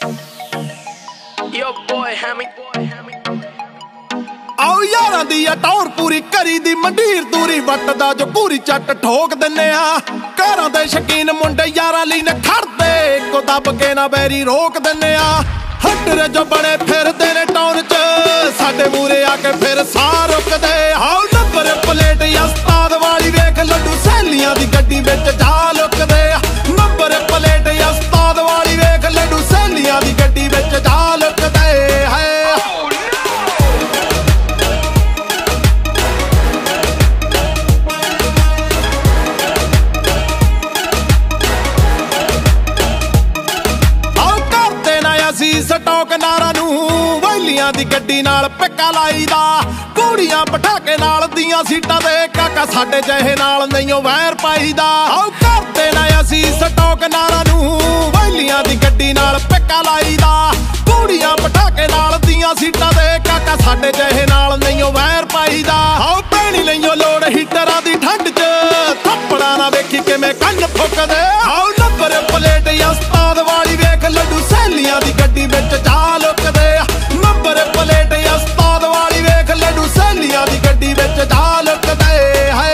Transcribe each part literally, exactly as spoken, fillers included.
Yo boy Hammy ਆਓ ਯਾਰਾਂ ਦੀ ਆ ਟੌਰ ਪੂਰੀ ਕਰੀ ਦੀ ਮੰਡੀਰ ਦੂਰੀ ਵੱਟਦਾ ਜੋ ਪੂਰੀ ਚੱਟ ਠੋਕ ਦਿੰਨੇ ਆ ਘਰਾਂ ਦੇ ਸ਼ਕੀਨ ਮੁੰਡੇ ਯਾਰਾਂ ਲਈ ਨਾ ਖੜਦੇ ਕੋ ਦੱਬ ਕੇ ਨਾ ਬੈਰੀ ਰੋਕ ਦਿੰਨੇ ਆ ਹੱਟਰੇ ਜੋ ਬਣੇ ਫਿਰਦੇ ਨੇ ਟਾਊਨ ਚ ਸਾਡੇ ਮੂਰੇ ਆ ਕੇ ਫਿਰ ਸਾਹ ਰੁਕਦੇ ਹਾਉ ਨੰਬਰ ਪਲੇਟ ਉਸਤਾਦ ਵਾਲੀ ਵੇਖ ਲੱਡੂ ਸਹੇਲੀਆਂ ਦੀ ਗੱਡੀ ਵਿੱਚ ਜਾ ਲੁਕਦੇ ਨੰਬਰ ਪਲੇਟ ਉਸਤਾਦ ਵਾਲੀ ਵੇਖ ਲੱਡੂ ਸਹੇਲੀਆਂ ਦੀ ਗੱਡੀ ਵਿੱਚ ਜਾ ਲੁਕਦੇ ਹੈ ਸਟੋਕ ਨਾਰਾਂ ਨੂੰ ਵੈਲੀਆਂ ਦੀ ਗੱਡੀ ਨਾਲ ਪਿੱਕਾ ਲਾਈਦਾ ਕੁੜੀਆਂ ਬਿਠਾ ਕੇ ਨਾਲ ਦੀਆਂ ਸੀਟਾਂ ਦੇ ਕਾਕਾ ਸਾਡੇ ਜਿਹੇ ਨਾਲ ਨਹੀਂਓ ਵੈਰ ਪਾਈਦਾ ਆਓ ਕਰਦੇ ਨਾ ਅਸੀਂ ਸਟੋਕ ਨਾਰਾਂ ਨੂੰ ਵੈਲੀਆਂ ਦੀ ਗੱਡੀ ਨਾਲ ਪਿੱਕਾ ਲਾਈਦਾ ਕੁੜੀਆਂ ਬਿਠਾ ਕੇ ਨਾਲ ਦੀਆਂ ਸੀਟਾਂ ਦੇ ਕਾਕਾ ਸਾਡੇ ਜਿਹੇ ਨਾਲ ਨਹੀਂਓ ਵੈਰ ਪਾਈਦਾ ਆਓ ਪੈਣੀ ਲਈਓ ਲੋੜ ਹੀਟਰਾਂ ਦੀ ਠੰਡ 'ਚ ਥੱਪੜਾ ਨਾ ਵੇਖੀ ਕਿਵੇਂ ਕੰਨ ਫੁੱਕਦੇ ਆਓ ਨੰਬਰ ਪਲੇਟ ਉਸਤਾਦ ਵਾਲੀ ਵੇਖ ਲੱਡੂ ਸਹੇਲੀਆਂ ਦੀ ਗੱਡੀ ਵਿੱਚ ਜਾ ਲੁਕਦੇ ਨੰਬਰ ਪਲੇਟ ਉਸਤਾਦ ਵਾਲੀ ਵੇਖ ਲੱਡੂ ਸਹੇਲੀਆਂ ਦੀ ਗੱਡੀ ਵਿੱਚ ਜਾ ਲੁਕਦੇ ਹੈ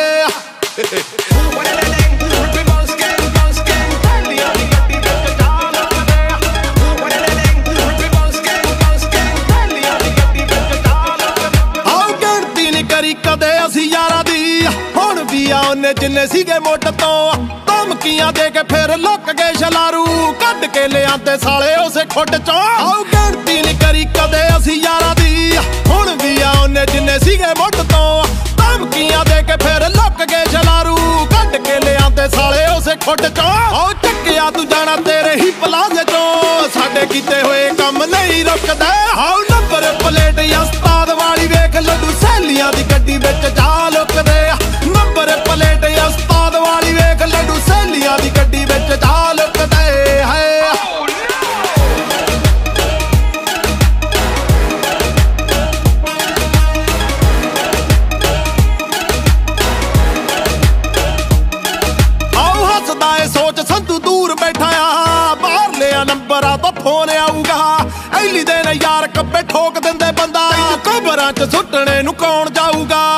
ਆਓ ਗਿਣਤੀ ਨੀ ਕਰੀ ਕਦੇ ਅਸੀਂ ਯਾਰਾਂ ਦੀ ਹੁਣ ਵੀ ਆ ਉਹਨੇ ਜਿੰਨੇ ਸੀਗੇ ਮੁੱਢ ਤੋਂ ਧਮਕੀਆਂ ਦੇ ਕੇ ਫਿਰ ਲੁੱਕ ਗਏ ਛਲਾਰੂ ਕੱਢ ਕੇ ਲਿਆਂਦੇ ਸਾਲੇ ਉਸੇ ਖੁੱਡ ਚੋਂ ਆਓ ਗਿਣਤੀ ਨੀ ਕਰੀ ਕਦੇ ਅਸੀਂ ਯਾਰਾਂ ਦੀ ਹੁਣ ਵੀ ਆ ਉਹਨੇ ਜਿੰਨੇ ਸੀਗੇ ਮੁੱਢ ਤੋਂ ਧਮਕੀਆਂ ਦੇ ਕੇ ਫਿਰ ਲੁੱਕ ਗਏ ਛਲਾਰੂ ਕੱਢ ਕੇ ਲਿਆਂਦੇ ਸਾਲੇ ਉਸੇ ਖੁੱਡ ਚੋਂ ਆਓ ਚੱਕਿਆ ਤੂੰ ਜਾਣਾ ਤੇਰੇ ਹੀ ਪਲਾਜ਼ੇ ਚੋਂ ਸਾਡੇ ਕੀਤੇ ਹੋਏ ਕੰਮ ਨਹੀਂ ਰੁਕਦਾ ਆਓ ਨੰਬਰ ਪਲੇਟ ਉਸਤਾਦ ਵਾਲੀ ਵੇਖ ਲੱਡੂ ਸਹੇਲੀਆਂ ਦੀ ਗੱਡੀ ਵਿੱਚ ਜਾ ਲੁਕਦੇ ਨੰਬਰ ਪਲੇਟ ਉਸਤਾਦ ਵਾਲੀ ਵੇਖ ਲੱਡੂ ਸਹੇਲੀਆਂ ਦੀ ਗੱਡੀ ਵਿੱਚ ਜਾ ਲੁਕਦੇ ਹੈ ਆਓ ਹੱਸਦਾ ਏ ਸੋਚ ਸੰਤੂ ਦੂਰ ਬੈਠਾ ਆ ਬਾਹਰ ਲਿਆ ਨੰਬਰਾਂ ਤੋਂ ਫੋਨ ਆਊਗਾ ਐਲੀ ਦੇ ਨਾ ਯਾਰ ਕੱਬੇ ਠੋਕ ਦਿੰਦੇ ਬੰਦਾ ਕਬਰਾਂ 'ਚ ਸੁੱਟਣੇ ਨੂੰ ਕੌਣ ਜਾਊਗਾ